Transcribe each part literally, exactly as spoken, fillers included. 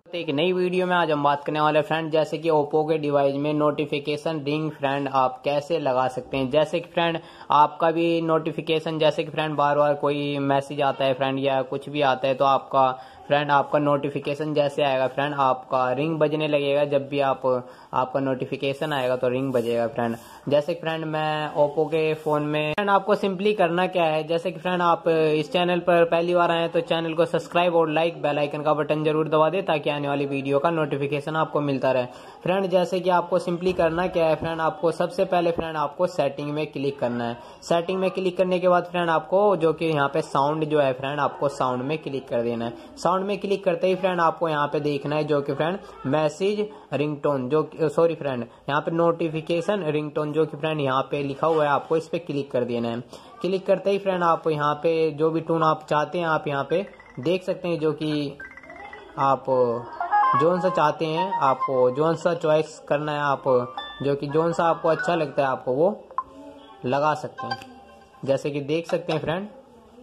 एक नई वीडियो में आज हम बात करने वाले फ्रेंड जैसे कि ओप्पो के डिवाइस में नोटिफिकेशन रिंग फ्रेंड आप कैसे लगा सकते हैं। जैसे कि फ्रेंड आपका भी नोटिफिकेशन जैसे कि फ्रेंड बार बार कोई मैसेज आता है फ्रेंड या कुछ भी आता है तो आपका फ्रेंड आपका नोटिफिकेशन जैसे आएगा फ्रेंड आपका रिंग बजने लगेगा। जब भी आप आपका नोटिफिकेशन आएगा तो रिंग बजेगा फ्रेंड। जैसे कि फ्रेंड मैं ओप्पो के फोन में फ्रेंड आपको सिंपली करना क्या है, जैसे कि फ्रेंड आप इस चैनल पर पहली बार आए तो चैनल को सब्सक्राइब और लाइक बेल आइकन का बटन जरूर दबा दे ताकि आने वाली वीडियो का नोटिफिकेशन आपको मिलता रहे। फ्रेंड जैसे कि आपको सिंपली करना क्या है फ्रेंड, आपको सबसे पहले फ्रेंड आपको सेटिंग में क्लिक करना है। सेटिंग में क्लिक करने के बाद फ्रेंड आपको जो कि यहाँ पे साउंड जो है फ्रेंड आपको साउंड में क्लिक कर देना है। साउंड में क्लिक करते ही फ्रेंड आपको यहाँ पे देखना है जो कि फ्रेंड मैसेज रिंगटोन जो सॉरी फ्रेंड यहाँ पे नोटिफिकेशन रिंगटोन जो कि फ्रेंड यहाँ पे लिखा हुआ है आपको इस पे क्लिक कर देना है। क्लिक करते ही फ्रेंड आप यहाँ पे जो भी टोन आप चाहते हैं आप यहाँ पे देख सकते हैं जो कि आप जोन सा चाहते हैं आपको जोन सा चॉइस करना है। आप जो कि जोन सा आपको अच्छा लगता है आपको वो लगा सकते हैं। जैसे कि देख सकते हैं फ्रेंड।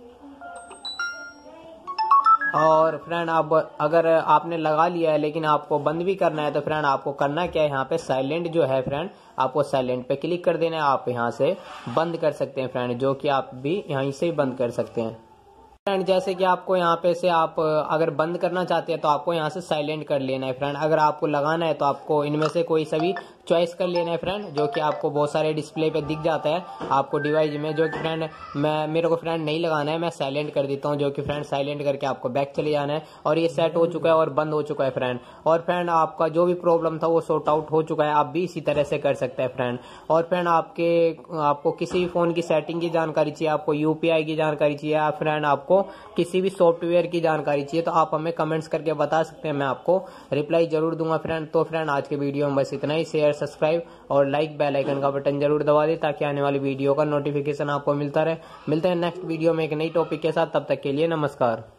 और फ्रेंड आप अगर आपने लगा लिया है लेकिन आपको बंद भी करना है तो फ्रेंड आपको करना क्या है, यहाँ पे साइलेंट जो है फ्रेंड आपको साइलेंट पे क्लिक कर देना है। आप यहाँ से बंद कर सकते हैं फ्रेंड, जो कि आप भी यहीं से ही बंद कर सकते हैं फ्रेंड। जैसे कि आपको यहाँ पे से आप अगर बंद करना चाहते हैं तो आपको यहाँ से साइलेंट कर लेना है फ्रेंड। अगर आपको लगाना है तो आपको इनमें से कोई सभी चॉइस कर लेना है फ्रेंड, जो कि आपको बहुत सारे डिस्प्ले पे दिख जाता है आपको डिवाइस में। जो कि फ्रेंड मैं मेरे को फ्रेंड नहीं लगाना है, मैं साइलेंट कर देता हूँ। जो कि फ्रेंड साइलेंट करके आपको बैक चले जाना है और ये सेट हो चुका है और बंद हो चुका है फ्रेंड। और फ्रेंड आपका जो भी प्रॉब्लम था वो सॉर्ट आउट हो चुका है, आप भी इसी तरह से कर सकते हैं फ्रेंड। और फ्रेंड आपके आपको किसी भी फोन की सेटिंग की जानकारी चाहिए, आपको यूपीआई की जानकारी चाहिए या फ्रेंड आपको किसी भी सॉफ्टवेयर की जानकारी चाहिए तो आप हमें कमेंट्स करके बता सकते हैं, मैं आपको रिप्लाई जरूर दूंगा फ्रेंड। तो फ्रेंड आज के वीडियो में बस इतना ही। शेयर सब्सक्राइब और लाइक बेल आइकन का बटन जरूर दबा दे ताकि आने वाली वीडियो का नोटिफिकेशन आपको मिलता रहे। मिलते हैं नेक्स्ट वीडियो में एक नई टॉपिक के साथ, तब तक के लिए नमस्कार।